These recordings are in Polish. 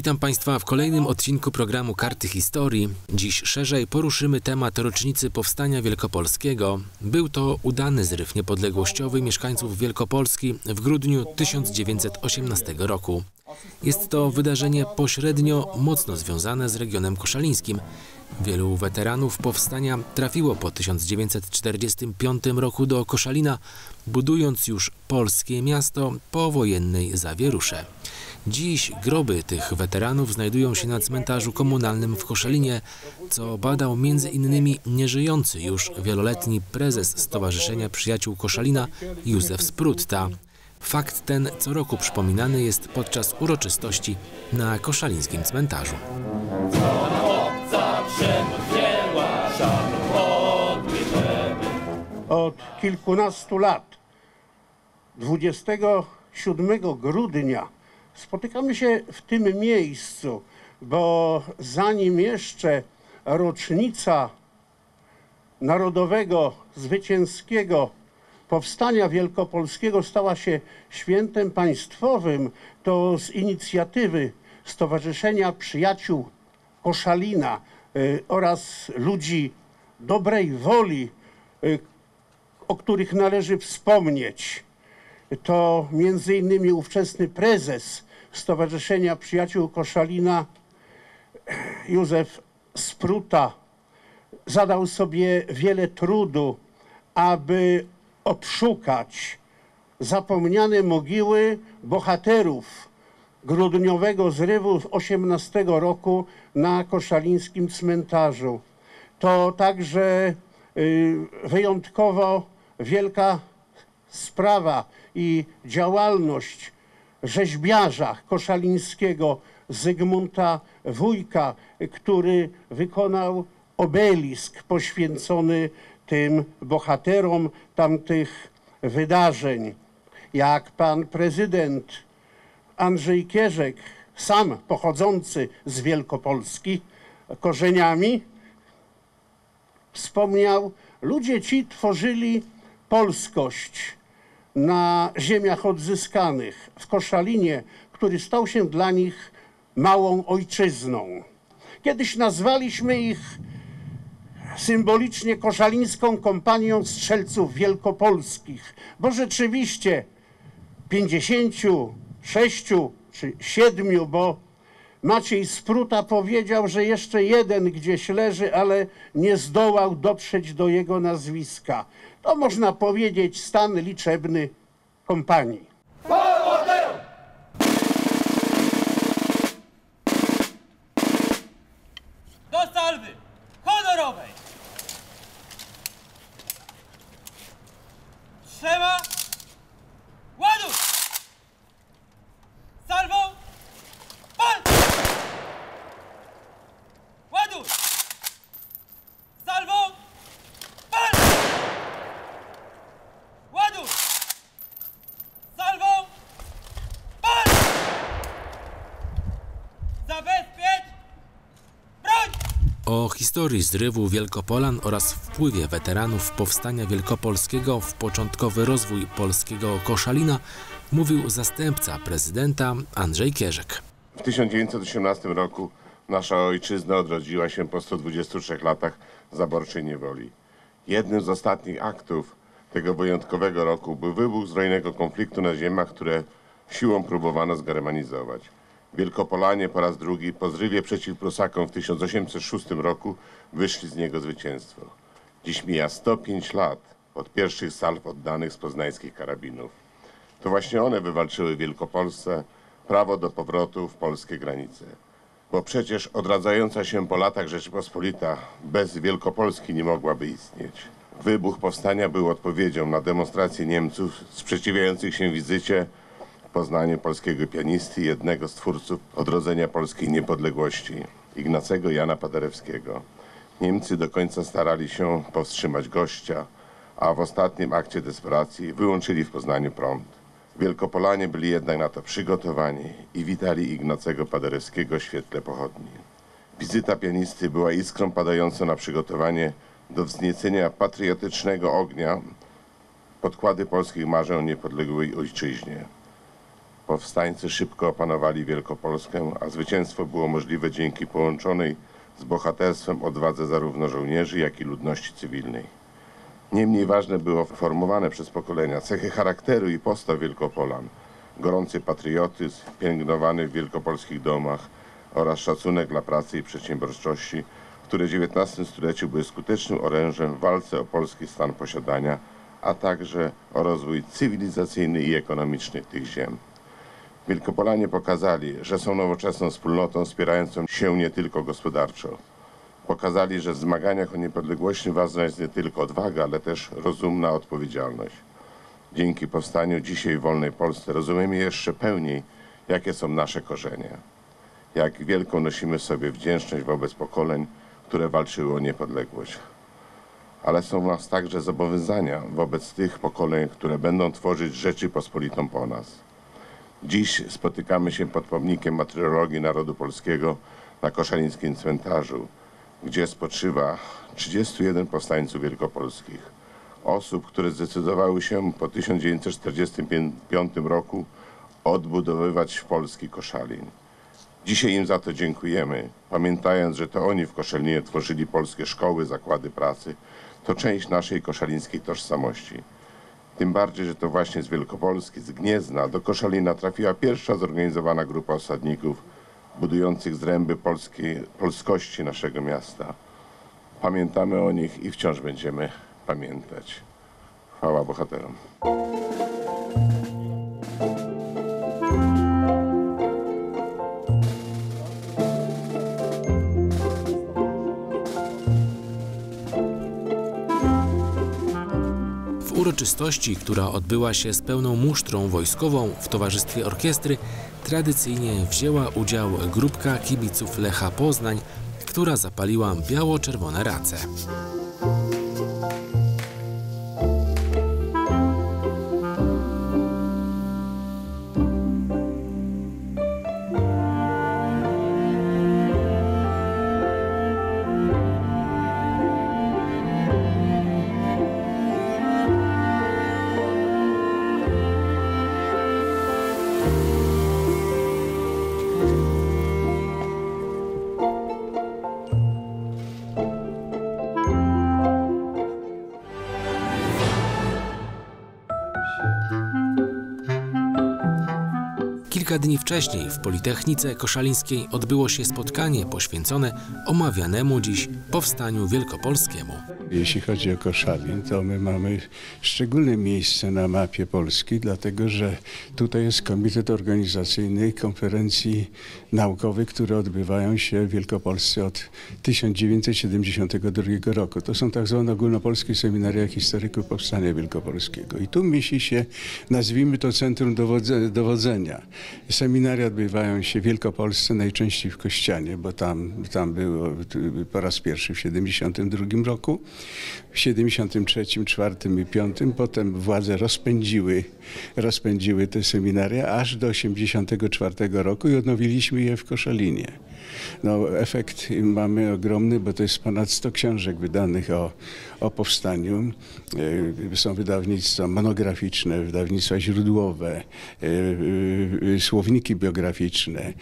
Witam Państwa w kolejnym odcinku programu Karty Historii. Dziś szerzej poruszymy temat rocznicy Powstania Wielkopolskiego. Był to udany zryw niepodległościowy mieszkańców Wielkopolski w grudniu 1918 roku. Jest to wydarzenie pośrednio mocno związane z regionem koszalińskim. Wielu weteranów powstania trafiło po 1945 roku do Koszalina, budując już polskie miasto po wojennej zawierusze. Dziś groby tych weteranów znajdują się na cmentarzu komunalnym w Koszalinie, co badał m.in. nieżyjący już wieloletni prezes Stowarzyszenia Przyjaciół Koszalina Józef Sprutta. Fakt ten co roku przypominany jest podczas uroczystości na koszalińskim cmentarzu. Od kilkunastu lat, 27 grudnia, spotykamy się w tym miejscu, bo zanim jeszcze rocznica Narodowego Zwycięskiego Powstania Wielkopolskiego stała się świętem państwowym, to z inicjatywy Stowarzyszenia Przyjaciół Koszalina oraz ludzi dobrej woli, o których należy wspomnieć, to między innymi ówczesny prezes Stowarzyszenia Przyjaciół Koszalina Józef Sprutta zadał sobie wiele trudu, aby odszukać zapomniane mogiły bohaterów grudniowego zrywu 18 roku na koszalińskim cmentarzu. To także wyjątkowo wielka sprawa i działalność rzeźbiarza koszalińskiego Zygmunta Wójka, który wykonał obelisk poświęcony tym bohaterom tamtych wydarzeń. Jak pan prezydent Andrzej Kierzek, sam pochodzący z Wielkopolski korzeniami, wspomniał, ludzie ci tworzyli polskość na ziemiach odzyskanych w Koszalinie, który stał się dla nich małą ojczyzną. Kiedyś nazwaliśmy ich symbolicznie Koszalińską Kompanią Strzelców Wielkopolskich, bo rzeczywiście 56 czy 7, bo Maciej Sprutta powiedział, że jeszcze jeden gdzieś leży, ale nie zdołał dotrzeć do jego nazwiska. To można powiedzieć stan liczebny kompanii. Do salwy honorowej! Trzema! Ładuj! Salwą! Pal! Ładuj! Salwą! Pal! Ładuj! Salwą! Pal! Zabezpiecz! Broń! O historii zrywu Wielkopolan oraz wpływie weteranów Powstania Wielkopolskiego w początkowy rozwój polskiego Koszalina mówił zastępca prezydenta Andrzej Kierzek. W 1918 roku nasza ojczyzna odrodziła się po 123 latach zaborczej niewoli. Jednym z ostatnich aktów tego wyjątkowego roku był wybuch zbrojnego konfliktu na ziemiach, które siłą próbowano zgermanizować. Wielkopolanie po raz drugi po zrywie przeciw Prusakom w 1806 roku wyszli z niego zwycięstwo. Dziś mija 105 lat od pierwszych salw oddanych z poznańskich karabinów. To właśnie one wywalczyły Wielkopolsce prawo do powrotu w polskie granice. Bo przecież odradzająca się po latach Rzeczypospolita bez Wielkopolski nie mogłaby istnieć. Wybuch powstania był odpowiedzią na demonstrację Niemców sprzeciwiających się wizycie w Poznaniu polskiego pianisty, jednego z twórców odrodzenia polskiej niepodległości, Ignacego Jana Paderewskiego. Niemcy do końca starali się powstrzymać gościa, a w ostatnim akcie desperacji wyłączyli w Poznaniu prąd. Wielkopolanie byli jednak na to przygotowani i witali Ignacego Paderewskiego w świetle pochodni. Wizyta pianisty była iskrą padającą na przygotowanie do wzniecenia patriotycznego ognia podkłady polskich marzeń o niepodległej ojczyźnie. Powstańcy szybko opanowali Wielkopolskę, a zwycięstwo było możliwe dzięki połączonej z bohaterstwem odwadze zarówno żołnierzy, jak i ludności cywilnej. Niemniej ważne było formowane przez pokolenia cechy charakteru i postaw Wielkopolan, gorący patriotyzm pielęgnowany w wielkopolskich domach oraz szacunek dla pracy i przedsiębiorczości, które w XIX stuleciu były skutecznym orężem w walce o polski stan posiadania, a także o rozwój cywilizacyjny i ekonomiczny tych ziem. Wielkopolanie pokazali, że są nowoczesną wspólnotą wspierającą się nie tylko gospodarczo. Pokazali, że w zmaganiach o niepodległość ważna jest nie tylko odwaga, ale też rozumna odpowiedzialność. Dzięki powstaniu dzisiaj w wolnej Polsce rozumiemy jeszcze pełniej, jakie są nasze korzenie. Jak wielką nosimy w sobie wdzięczność wobec pokoleń, które walczyły o niepodległość. Ale są w nas także zobowiązania wobec tych pokoleń, które będą tworzyć Rzeczypospolitą po nas. Dziś spotykamy się pod pomnikiem Martyrologii Narodu Polskiego na koszalińskim cmentarzu, gdzie spoczywa 31 powstańców wielkopolskich. Osób, które zdecydowały się po 1945 roku odbudowywać polski Koszalin. Dzisiaj im za to dziękujemy, pamiętając, że to oni w Koszalinie tworzyli polskie szkoły, zakłady pracy. To część naszej koszalińskiej tożsamości. Tym bardziej, że to właśnie z Wielkopolski, z Gniezna do Koszalina trafiła pierwsza zorganizowana grupa osadników budujących zręby polskości naszego miasta. Pamiętamy o nich i wciąż będziemy pamiętać. Chwała bohaterom. W uroczystości, która odbyła się z pełną musztrą wojskową w towarzystwie orkiestry, tradycyjnie wzięła udział grupka kibiców Lecha Poznań, która zapaliła biało-czerwone race. Kilka dni wcześniej w Politechnice Koszalińskiej odbyło się spotkanie poświęcone omawianemu dziś Powstaniu Wielkopolskiemu. Jeśli chodzi o Koszalin, to my mamy szczególne miejsce na mapie Polski, dlatego że tutaj jest komitet organizacyjny konferencji naukowych, które odbywają się w Wielkopolsce od 1972 roku. To są tak zwane ogólnopolskie seminaria historyków Powstania Wielkopolskiego. I tu mieści się, nazwijmy to, centrum dowodzenia. Seminaria odbywają się w Wielkopolsce, najczęściej w Kościanie, bo tam było po raz pierwszy w 1972 roku. W 73, 4 i 5 potem władze rozpędziły te seminaria aż do 84 roku i odnowiliśmy je w Koszalinie. No, efekt mamy ogromny, bo to jest ponad 100 książek wydanych o powstaniu. Są wydawnictwa monograficzne, wydawnictwa źródłowe, słowniki biograficzne,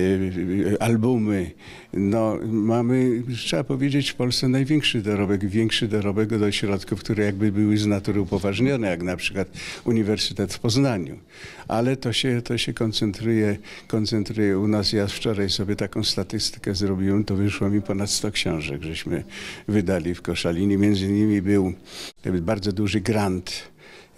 albumy. No, mamy, trzeba powiedzieć, w Polsce największy dorobek, większy dorobek do środków, które jakby były z natury upoważnione, jak na przykład Uniwersytet w Poznaniu. Ale to się koncentruje u nas. Ja wczoraj sobie taką statystykę zrobiłem, to wyszło mi ponad 100 książek, żeśmy wydali w Koszalinie. Między innymi był bardzo duży grant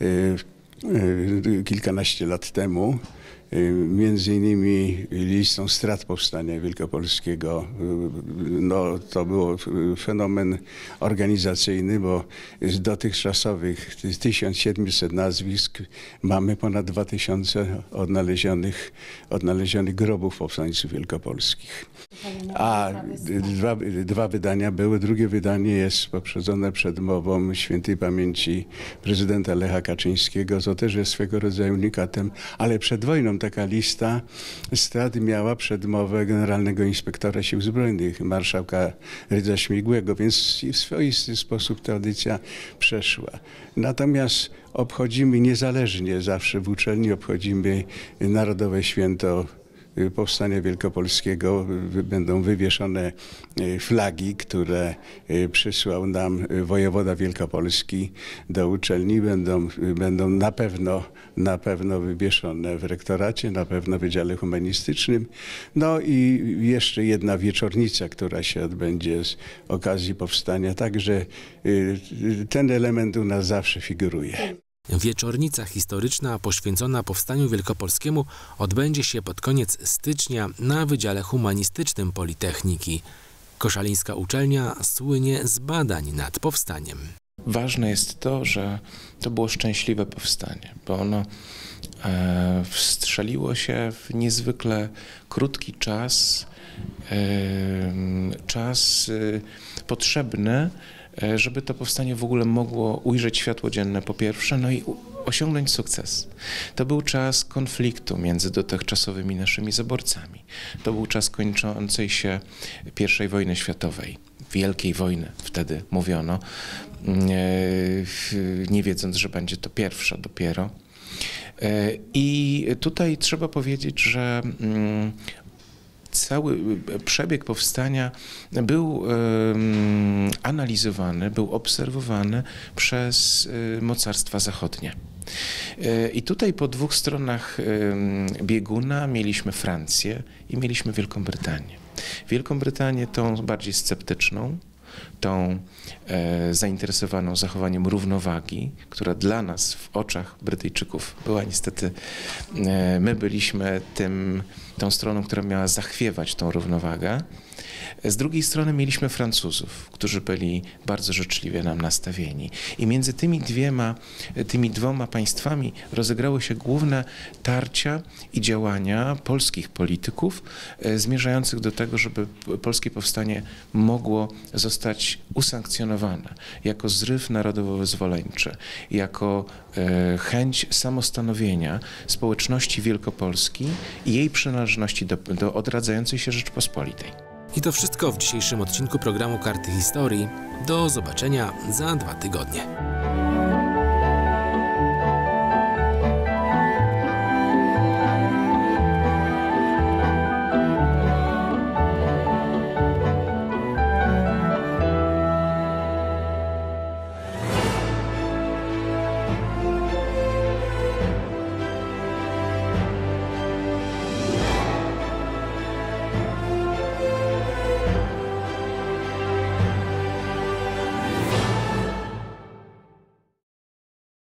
kilkanaście lat temu, między innymi listą strat Powstania Wielkopolskiego. No, to był fenomen organizacyjny, bo z dotychczasowych 1700 nazwisk mamy ponad 2000 odnalezionych grobów powstańców wielkopolskich. A dwa wydania były. Drugie wydanie jest poprzedzone przedmową świętej pamięci prezydenta Lecha Kaczyńskiego. To też jest swego rodzaju unikatem, ale przed wojną taka lista strat miała przedmowę generalnego inspektora Sił Zbrojnych, marszałka Rydza Śmigłego, więc w swoisty sposób tradycja przeszła. Natomiast obchodzimy niezależnie, zawsze w uczelni obchodzimy Narodowe Święto Powstania Wielkopolskiego. Będą wywieszone flagi, które przysłał nam wojewoda wielkopolski do uczelni. Będą na pewno wywieszone w rektoracie, na pewno w Wydziale Humanistycznym. No i jeszcze jedna wieczornica, która się odbędzie z okazji powstania. Także ten element u nas zawsze figuruje. Wieczornica historyczna poświęcona Powstaniu Wielkopolskiemu odbędzie się pod koniec stycznia na Wydziale Humanistycznym Politechniki. Koszalińska uczelnia słynie z badań nad powstaniem. Ważne jest to, że to było szczęśliwe powstanie, bo ono wstrzeliło się w niezwykle krótki czas, potrzebny, żeby to powstanie w ogóle mogło ujrzeć światło dzienne po pierwsze, no i osiągnąć sukces. To był czas konfliktu między dotychczasowymi naszymi zaborcami. To był czas kończącej się I wojny światowej, wielkiej wojny wtedy mówiono, nie wiedząc, że będzie to pierwsza dopiero. I tutaj trzeba powiedzieć, że cały przebieg powstania był analizowany, był obserwowany przez mocarstwa zachodnie. I tutaj po dwóch stronach bieguna mieliśmy Francję i mieliśmy Wielką Brytanię. Wielką Brytanię tą bardziej sceptyczną, tą zainteresowaną zachowaniem równowagi, która dla nas w oczach Brytyjczyków była niestety, my byliśmy tą stroną, która miała zachwiewać tą równowagę. Z drugiej strony mieliśmy Francuzów, którzy byli bardzo życzliwie nam nastawieni. I między tymi dwoma państwami rozegrały się główne tarcia i działania polskich polityków zmierzających do tego, żeby polskie powstanie mogło zostać usankcjonowane jako zryw narodowo-wyzwoleńczy, jako chęć samostanowienia społeczności Wielkopolski i jej przynależności do odradzającej się Rzeczpospolitej. I to wszystko w dzisiejszym odcinku programu Karty Historii. Do zobaczenia za 2 tygodnie.